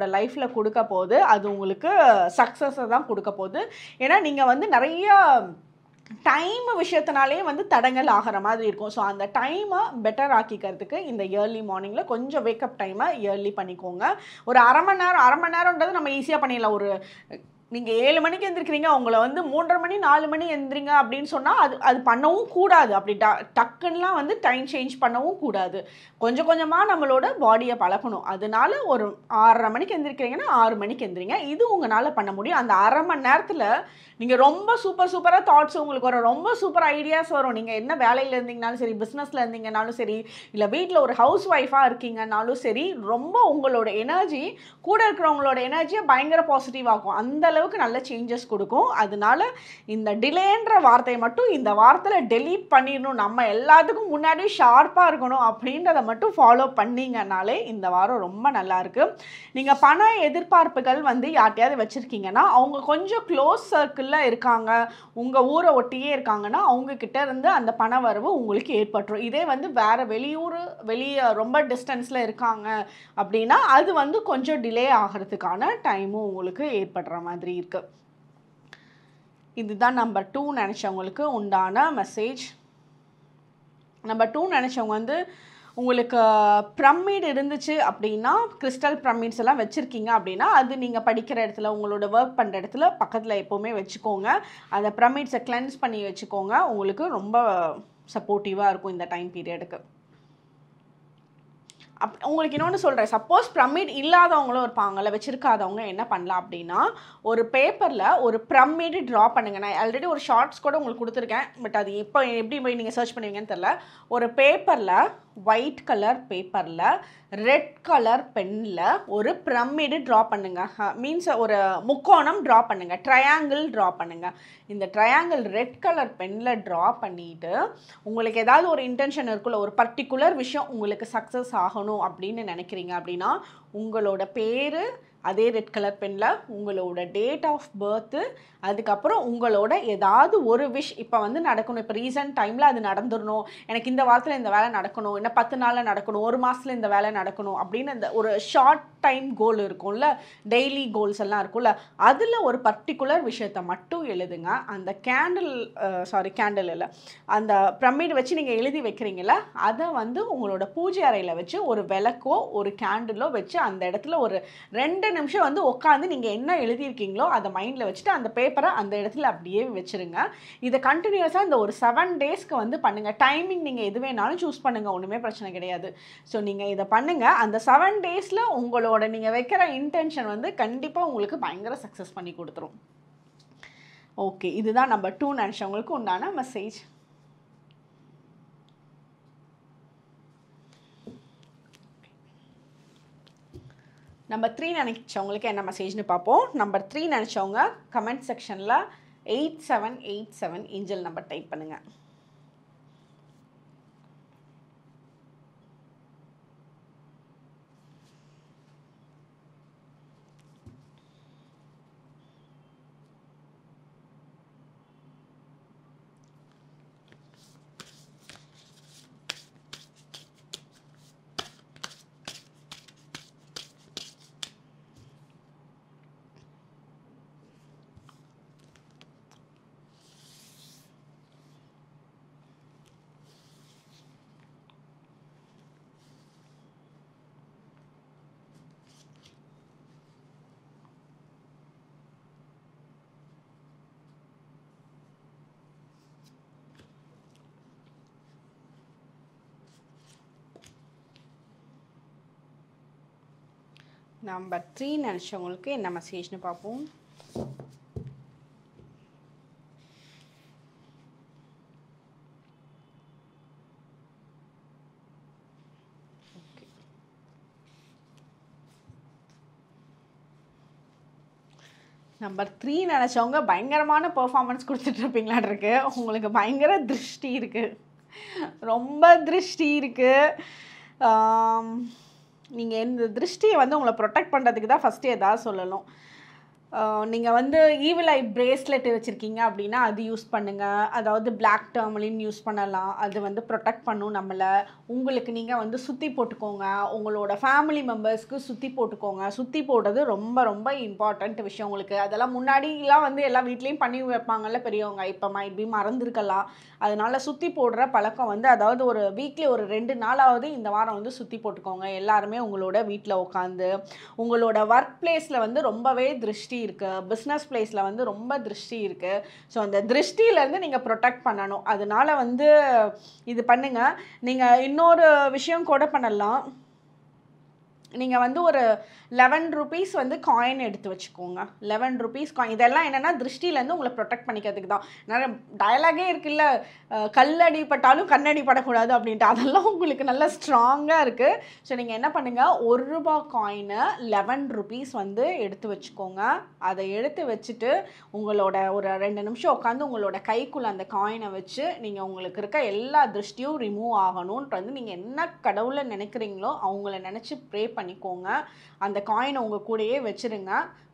விஷயங்களை கொடுக்க போகுது. அது உங்களுக்கு சக்ஸஸை தான் கொடுக்க போகுது. ஏன்னா நீங்கள் வந்து நிறைய டைம் விஷயத்தினாலே வந்து தடங்கல் ஆகிற மாதிரி இருக்கும். ஸோ அந்த டைமை பெட்டர் ஆக்கிக்கிறதுக்கு இந்த ஏர்லி மார்னிங்கில் கொஞ்சம் வேக்கப் டைமை ஏர்லி பண்ணிக்கோங்க. ஒரு அரை மணி நேரம்ன்றது நம்ம ஈஸியாக பண்ணிடலாம். ஒரு நீங்கள் 7 மணிக்கு எந்திரிக்கிறீங்க, உங்களை வந்து 3:30 மணி 4 மணி எந்திரிங்க அப்படின்னு சொன்னால் அது பண்ணவும் கூடாது. அப்படி டக்குன்னெலாம் வந்து டைம் சேஞ்ச் பண்ணவும் கூடாது. கொஞ்சம் கொஞ்சமாக நம்மளோட பாடியை பழக்கணும். அதனால ஒரு 6:30 மணிக்கு எந்திரிக்கிறீங்கன்னா 6 மணிக்கு எந்திரிங்க. இது உங்களால் பண்ண முடியும். அந்த அரை மணி நேரத்தில் நீங்கள் ரொம்ப சூப்பராக தாட்ஸ் உங்களுக்கு வரும், ரொம்ப சூப்பர் ஐடியாஸ் வரும். நீங்கள் என்ன வேலையில் இருந்தீங்கனாலும் சரி, பிஸ்னஸில் இருந்தீங்கனாலும் சரி, இல்லை வீட்டில் ஒரு ஹவுஸ் ஒய்ஃபாக இருக்கீங்கனாலும் சரி, ரொம்ப உங்களோட எனர்ஜி கூட இருக்கிறவங்களோட எனர்ஜியை பயங்கர பாசிட்டிவாகும். அந்த அளவுக்கு நல்ல சேஞ்சஸ் கொடுக்கும். அதனால இந்த டிலேன்ற வார்த்தையை மட்டும் இந்த வாரத்தில் டெலீட் பண்ணிடணும், நம்ம எல்லாத்துக்கும் முன்னாடி ஷார்ப்பாக இருக்கணும் அப்படின்றத மட்டும் ஃபாலோ பண்ணிங்கனாலே இந்த வாரம் ரொம்ப நல்லாயிருக்கு. நீங்கள் பண எதிர்பார்ப்புகள் வந்து யார்ட்டையாவது வச்சுருக்கீங்கன்னா, அவங்க கொஞ்சம் க்ளோஸ் சர்க்கிளில் இருக்காங்க, உங்கள் ஊரை ஒட்டியே இருக்காங்கன்னா, அவங்கக்கிட்ட இருந்து அந்த பண வரவு உங்களுக்கு ஏற்பட்டுரும். இதே வந்து வேறு வெளியே ரொம்ப டிஸ்டன்ஸில் இருக்காங்க அப்படின்னா அது வந்து கொஞ்சம் டிலே ஆகிறதுக்கான டைமும் உங்களுக்கு ஏற்படுற மாதிரி இருக்குது. இதுதான் நம்பர் 2 நினச்சவங்களுக்கு உண்டான மெசேஜ். நம்பர் 2 நினச்சவங்க வந்து உங்களுக்கு பிரமிட் இருந்துச்சு அப்படின்னா, கிறிஸ்டல் பிரமிட்ஸ் எல்லாம் வச்சுருக்கீங்க அப்படின்னா, அது நீங்கள் படிக்கிற இடத்துல, உங்களோட ஒர்க் பண்ணுற இடத்துல பக்கத்தில் எப்போவுமே வச்சுக்கோங்க. அந்த பிரமிட்ஸை கிளென்ஸ் பண்ணி வச்சுக்கோங்க. உங்களுக்கு ரொம்ப சப்போர்ட்டிவாக இருக்கும் இந்த டைம் பீரியடுக்கு. உங்களுக்கு இன்னொன்று சொல்கிறேன், சப்போஸ் பிரமிட் இல்லாதவங்களும் இருப்பாங்கள்ல, வச்சுருக்காதவங்க என்ன பண்ணலாம் அப்படின்னா, ஒரு பேப்பரில் ஒரு பிரமிட் ட்ரா பண்ணுங்கள். நான் ஆல்ரெடி ஒரு ஷார்ட்ஸ் கூட உங்களுக்கு கொடுத்துருக்கேன், பட் அது இப்போ எப்படி போய் நீங்கள் சர்ச் பண்ணுவீங்கன்னு தெரில. ஒரு பேப்பரில், ஒயிட் கலர் பேப்பரில் ரெட் கலர் பென்னில் ஒரு பிரமிடு ட்ரா பண்ணுங்கள். மீன்ஸ் ஒரு முக்கோணம் ட்ரா பண்ணுங்கள், ட்ரையாங்கிள் ட்ரா பண்ணுங்கள். இந்த ட்ரையாங்கிள் ரெட் கலர் பென்னில் ட்ரா பண்ணிவிட்டு, உங்களுக்கு ஏதாவது ஒரு இன்டென்ஷன் இருக்குல்ல, ஒரு பர்டிகுலர் விஷயம் உங்களுக்கு சக்ஸஸ் ஆகணும் அப்படின்னு நினைக்கிறீங்க அப்படின்னா, உங்களோட பேர் அதே ரெட் கலர் பென்னில், உங்களோட டேட் ஆஃப் பர்த்து, அதுக்கப்புறம் உங்களோட ஏதாவது ஒரு விஷ் இப்போ வந்து நடக்கணும், இப்போ ரீசன்ட் டைமில் அது நடந்துடணும், எனக்கு இந்த வாரத்தில் இந்த வேலை நடக்கணும், இன்னும் 10 நாளில் நடக்கணும், ஒரு மாதத்தில் இந்த வேலை நடக்கணும் அப்படின்னு இந்த ஒரு ஷார்ட் டைம் கோல் இருக்கும்ல, டெய்லி கோல்ஸ் எல்லாம் இருக்கும்ல, அதில் ஒரு பர்டிகுலர் விஷயத்தை மட்டும் எழுதுங்க. அந்த கேண்டில் இல்லை, அந்த பிரமிட் வச்சு நீங்கள் எழுதி வைக்கிறீங்கள, அதை வந்து உங்களோட பூஜை அறையில் வச்சு ஒரு விளக்கோ ஒரு கேண்டிலோ வச்சு அந்த இடத்துல ஒரு 2 நிமிஷம் வந்து உட்காந்து நீங்கள் என்ன எழுதியிருக்கீங்களோ அதை மைண்டில் வச்சுட்டு அந்த பேப்பரை அந்த இடத்துல அப்படியே வச்சுருங்க. இதை கண்டினியூஸாக இந்த ஒரு 7 டேஸ்க்கு வந்து பண்ணுங்கள். டைமிங் நீங்கள் எது வேணாலும் சூஸ் பண்ணுங்கள், ஒன்றுமே பிரச்சனை கிடையாது. ஸோ நீங்கள் இதை பண்ணுங்கள். அந்த 7 டேஸில் உங்களோட நீங்கள் வைக்கிற இன்டென்ஷன் வந்து கண்டிப்பாக உங்களுக்கு பயங்கர சக்ஸஸ் பண்ணி கொடுத்துரும். ஓகே, இதுதான் நம்பர் 2 நினச்சவங்களுக்கு உண்டான மெசேஜ். நம்பர் 3 நினச்சவங்களுக்கு என்ன மெசேஜ்னு பார்ப்போம். நம்பர் 3 நினச்சவங்க கமெண்ட் செக்ஷனில் 8787 ஏஞ்சல் நம்பர் டைப் பண்ணுங்கள். நம்பர் 3 நினச்சவங்களுக்கு என்ன மெசேஜ்னு பார்ப்போம். நம்பர் 3 நினச்சவங்க பயங்கரமான பெர்ஃபார்மன்ஸ் கொடுத்துட்ருப்பீங்களான் இருக்கு. உங்களுக்கு பயங்கர திருஷ்டி இருக்குது, ரொம்ப திருஷ்டி இருக்குது. நீங்கள் இந்த திருஷ்டியை வந்து உங்களை ப்ரொடெக்ட் பண்ணுறதுக்கு தான் ஃபஸ்ட்டு எதாவது சொல்லணும். நீங்கள் வந்து ஈவில் ஐ பிரேஸ்லெட் வச்சுருக்கீங்க அப்படின்னா அது யூஸ் பண்ணுங்கள். அதாவது பிளாக் டர்மலின் யூஸ் பண்ணலாம். அது வந்து ப்ரொடெக்ட் பண்ணும் நம்மளை. உங்களுக்கு நீங்கள் வந்து சுற்றி போட்டுக்கோங்க. உங்களோட ஃபேமிலி மெம்பர்ஸ்க்கு சுற்றி போட்டுக்கோங்க. சுற்றி போடுறது ரொம்ப ரொம்ப இம்பார்ட்டண்ட் விஷயம் உங்களுக்கு. அதெல்லாம் முன்னாடிலாம் வந்து எல்லா வீட்லேயும் பண்ணி வைப்பாங்கல்ல பெரியவங்க. இப்போ மைட் பி மறந்துருக்கலாம். அதனால் சுற்றி போடுற பழக்கம் வந்து அதாவது ஒரு வீக்லி ஒரு 2 நாளாவது இந்த வாரம் வந்து சுற்றி போட்டுக்கோங்க. எல்லாருமே உங்களோட வீட்டில் உட்காந்து உங்களோட ஒர்க் பிளேஸில் வந்து ரொம்பவே திருஷ்டி இருக்குது. பிஸ்னஸ் பிளேஸில் வந்து ரொம்ப திருஷ்டி இருக்குது. ஸோ அந்த திருஷ்டியிலேருந்து நீங்கள் ப்ரொடெக்ட் பண்ணணும். அதனால வந்து இது பண்ணுங்கள். நீங்கள் இன்னொரு விஷயம் கூட பண்ணலாம். நீங்கள் வந்து ஒரு 11 rupees வந்து காயின் எடுத்து வச்சுக்கோங்க. 11 rupees காயின். இதெல்லாம் என்னென்னா திருஷ்டிலேருந்து உங்களை ப்ரொடெக்ட் பண்ணிக்கிறதுக்கு தான். நிறைய டயலாகே இருக்குல்ல, கல்லடி பட்டாலும் கண்ணடி படக்கூடாது அப்படின்ட்டு. அதெல்லாம் உங்களுக்கு நல்லா ஸ்ட்ராங்காக இருக்குது. ஸோ நீங்கள் என்ன பண்ணுங்கள், ₹1 காயினை 11 rupees வந்து எடுத்து வச்சுக்கோங்க. அதை எடுத்து வச்சுட்டு உங்களோட ஒரு 2 நிமிஷம் உட்காந்து உங்களோட கைக்குள்ளே அந்த காயினை வச்சு நீங்கள் உங்களுக்கு இருக்க எல்லா திருஷ்டியும் ரிமூவ் ஆகணுன்ட்டு வந்து நீங்கள் என்ன கடவுளை நினைக்கிறீங்களோ அவங்கள நினச்சி ப்ரே பண்ணிக்கோங்க. அந்த காயினை உங்கள் கூடயே வச்சுருங்க.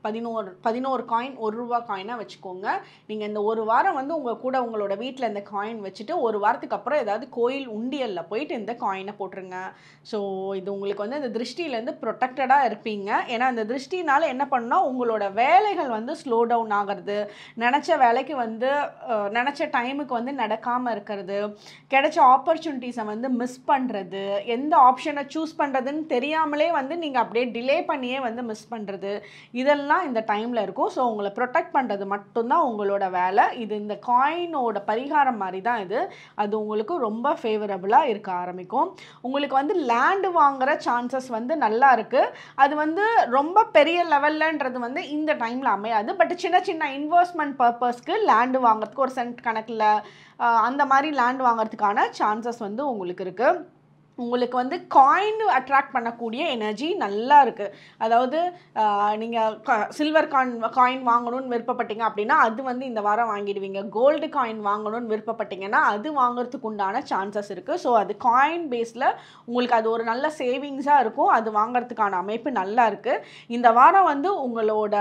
11 காயின் ₹1 காயினாக வச்சுக்கோங்க. நீங்கள் இந்த ஒரு வாரம் வந்து உங்கள் கூட உங்களோட வீட்டில் இந்த காயின் வச்சுட்டு ஒரு வாரத்துக்கு அப்புறம் ஏதாவது கோயில் உண்டியலில் போயிட்டு இந்த காயினை போட்டுருங்க. ஸோ இது உங்களுக்கு வந்து இந்த திருஷ்டியிலேருந்து ப்ரொடெக்டடாக இருப்பீங்க. ஏன்னா அந்த திருஷ்டினால் என்ன பண்ணால் உங்களோட வேலைகள் வந்து ஸ்லோ டவுன் ஆகிறது, நினச்ச வேலைக்கு வந்து நினச்ச டைமுக்கு வந்து நடக்காமல் இருக்கிறது, கிடைச்ச ஆப்பர்ச்சுனிட்டிஸை வந்து மிஸ் பண்ணுறது, எந்த ஆப்ஷனை சூஸ் பண்ணுறதுன்னு தெரியாமலே வந்து நீங்கள் அப்படியே டிலே பண்ணியே வந்து மிஸ் பண்ணுறது, இதெல்லாம் இந்த டைமில் இருக்கும். ஸோ உங்களை ப்ரொடெக்ட் பண்ணுறது மட்டும்தான் உங்களோட வேலை. இது இந்த காயினோட பரிகாரம் மாதிரி தான் இது. அது உங்களுக்கு ரொம்ப ஃபேவரபுளாக இருக்க ஆரம்பிக்கும். உங்களுக்கு வந்து லேண்டு வாங்குகிற சான்சஸ் வந்து நல்லா இருக்குது. அது வந்து ரொம்ப பெரிய லெவல்லன்றது வந்து இந்த டைமில் அமையாது. பட் சின்ன சின்ன இன்வெஸ்ட்மெண்ட் பர்பஸ்க்கு லேண்டு வாங்குறதுக்கு ஒரு சென்ட் கணக்கில் அந்த மாதிரி லேண்டு வாங்குறதுக்கான சான்சஸ் வந்து உங்களுக்கு இருக்குது. உங்களுக்கு வந்து காயின் அட்ராக்ட் பண்ணக்கூடிய எனர்ஜி நல்லா இருக்குது. அதாவது நீங்கள் சில்வர் காயின் வாங்கணும்னு விருப்பப்பட்டீங்க அப்படின்னா அது வந்து இந்த வாரம் வாங்கிடுவீங்க. கோல்டு காயின் வாங்கணும்னு விருப்பப்பட்டீங்கன்னா அது வாங்குறதுக்கு உண்டான சான்சஸ் இருக்குது. ஸோ அது காயின் பேஸில் உங்களுக்கு அது ஒரு நல்ல சேவிங்ஸாக இருக்கும். அது வாங்குறதுக்கான அமைப்பு நல்லா இருக்குது. இந்த வாரம் வந்து உங்களோட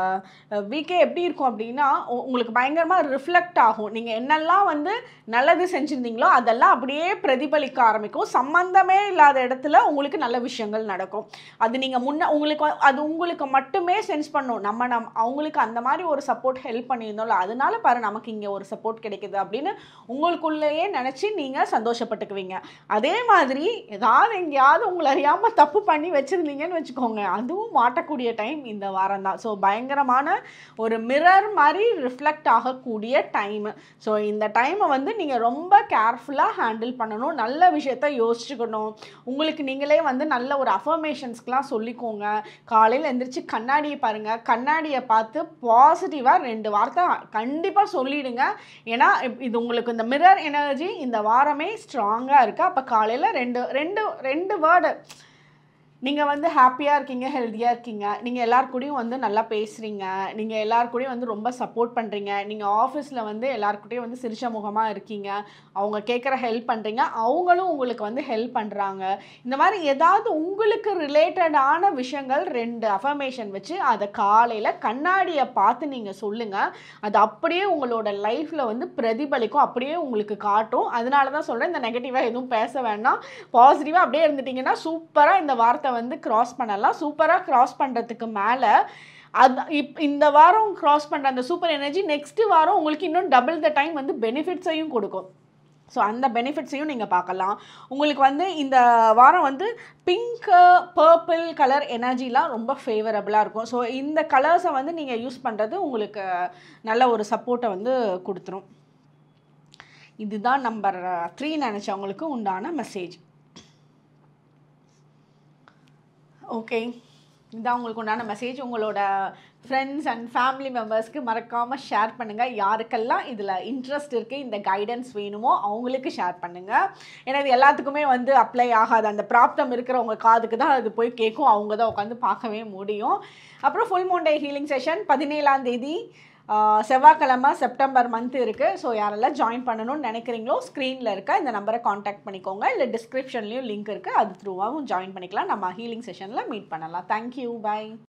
வீக்கே எப்படி இருக்கும் அப்படின்னா உங்களுக்கு பயங்கரமாக ரிஃப்ளெக்ட் ஆகும். நீங்கள் என்னெல்லாம் வந்து நல்லது செஞ்சுருந்தீங்களோ அதெல்லாம் அப்படியே பிரதிபலிக்க ஆரம்பிக்கும். சம்பந்தமே இல்லாத இடத்துல உங்களுக்கு நல்ல விஷயங்கள் நடக்கும். அது நீங்கள் உங்களுக்கு மட்டுமே சென்ஸ் பண்ணும். நம்ம அவங்களுக்கு அந்த மாதிரி ஒரு சப்போர்ட் ஹெல்ப் பண்ணியிருந்தோம்ல, அதனால பாரு நமக்கு இங்கே ஒரு சப்போர்ட் கிடைக்குது அப்படின்னு உங்களுக்குள்ளேயே நினச்சி நீங்கள் சந்தோஷப்பட்டுக்குவீங்க. அதே மாதிரி ஏதாவது எங்கேயாவது உங்களை அறியாமல் தப்பு பண்ணி வச்சுருந்தீங்கன்னு வச்சுக்கோங்க, அதுவும் மாட்டக்கூடிய டைம் இந்த வாரம் தான். ஸோ பயங்கரமான ஒரு மிரர் மாதிரி ரிஃப்ளெக்ட் ஆகக்கூடிய டைமு. ஸோ இந்த டைமை வந்து நீங்கள் ரொம்ப கேர்ஃபுல்லாக ஹேண்டில் பண்ணணும். நல்ல விஷயத்த யோசிச்சுக்கணும். உங்களுக்கு நீங்களே வந்து நல்ல ஒரு அஃபர்மேஷன்ஸ்க்கெலாம் சொல்லிக்கோங்க. காலையில் எந்திரிச்சு கண்ணாடியை பாருங்கள். கண்ணாடியை பார்த்து பாசிட்டிவாக 2 வார்த்தை கண்டிப்பாக சொல்லிவிடுங்க. ஏன்னா இது உங்களுக்கு இந்த மிரர் எனர்ஜி இந்த வாரமே ஸ்ட்ராங்காக இருக்குது. அப்போ காலையில் ரெண்டு வேர்டு நீங்கள் வந்து ஹாப்பியாக இருக்கீங்க, ஹெல்த்தியாக இருக்கீங்க, நீங்கள் எல்லாருக்கூடையும் வந்து நல்லா பேசுகிறீங்க, நீங்கள் எல்லாருக்கூடையும் வந்து ரொம்ப சப்போர்ட் பண்ணுறீங்க, நீங்கள் ஆஃபீஸில் வந்து எல்லாருக்கூடையும் வந்து சிரிச்ச முகமாக இருக்கீங்க, அவங்க கேட்குற ஹெல்ப் பண்ணுறீங்க, அவங்களும் உங்களுக்கு வந்து ஹெல்ப் பண்ணுறாங்க. இந்த மாதிரி ஏதாவது உங்களுக்கு ரிலேட்டடான விஷயங்கள் 2 அஃபர்மேஷன் வச்சு அதை காலையில் கண்ணாடியை பார்த்து நீங்கள் சொல்லுங்கள். அது அப்படியே உங்களோட லைஃப்பில் வந்து பிரதிபலிக்கும், அப்படியே உங்களுக்கு காட்டும். அதனால தான் சொல்கிறேன், இந்த நெகட்டிவாக எதுவும் பேச வேண்டாம். பாசிட்டிவாக அப்படியே இருந்துட்டிங்கன்னா சூப்பராக இந்த வார்த்தை வந்து கிராஸ் பண்ணலாம். சூப்பராக கிராஸ் பண்ணுறதுக்கு மேலே இந்த வாரம் கிராஸ் பண்ணுற அந்த சூப்பர் எனர்ஜி நெக்ஸ்ட் வாரம் உங்களுக்கு இன்னும் டபுள் த டைம் வந்து பெனிஃபிட்ஸையும் கொடுக்கும். ஸோ அந்த பெனிஃபிட்ஸையும் நீங்கள் பார்க்கலாம். உங்களுக்கு வந்து இந்த வாரம் வந்து பிங்க்கு, பர்பிள் கலர் எனர்ஜிலாம் ரொம்ப ஃபேவரபுளாக இருக்கும். ஸோ இந்த கலர்ஸை வந்து நீங்கள் யூஸ் பண்ணுறது உங்களுக்கு நல்ல ஒரு சப்போர்ட்டை வந்து கொடுத்துரும். இதுதான் நம்பர் 3 நினச்சவங்களுக்கு உண்டான மெசேஜ். ஓகே, இதுதான் உங்களுக்கு உண்டான மெசேஜ். உங்களோட ஃப்ரெண்ட்ஸ் அண்ட் ஃபேமிலி மெம்பர்ஸ்க்கு மறக்காமல் ஷேர் பண்ணுங்கள். யாருக்கெல்லாம் இதில் இன்ட்ரெஸ்ட் இருக்குது, இந்த கைடன்ஸ் வேணுமோ அவங்களுக்கு ஷேர் பண்ணுங்கள். ஏன்னா இது எல்லாத்துக்குமே வந்து அப்ளை ஆகாது. அந்த ப்ராப்ளம் இருக்கிறவங்க காதுக்கு தான் அது போய் கேட்கும். அவங்க தான் உட்காந்து பார்க்கவே முடியும். அப்புறம் full moon day healing session 17ஆம் தேதி செவ்வாய்க்கிழமை செப்டம்பர் மந்த் இருக்குது. ஸோ யாரெல்லாம் ஜாயின் பண்ணணும்னு நினைக்கிறீங்களோ ஸ்க்ரீனில் இருக்க இந்த நம்பரை காண்டாக்ட் பண்ணிக்கோங்க. இல்லை டிஸ்கிரிப்ஷன்லேயும் லிங்க் இருக்குது, அது த்ரூவாகவும் ஜாயின் பண்ணிக்கலாம். நம்ம ஹீலிங் செஷனில் மீட் பண்ணலாம். Thank you, by.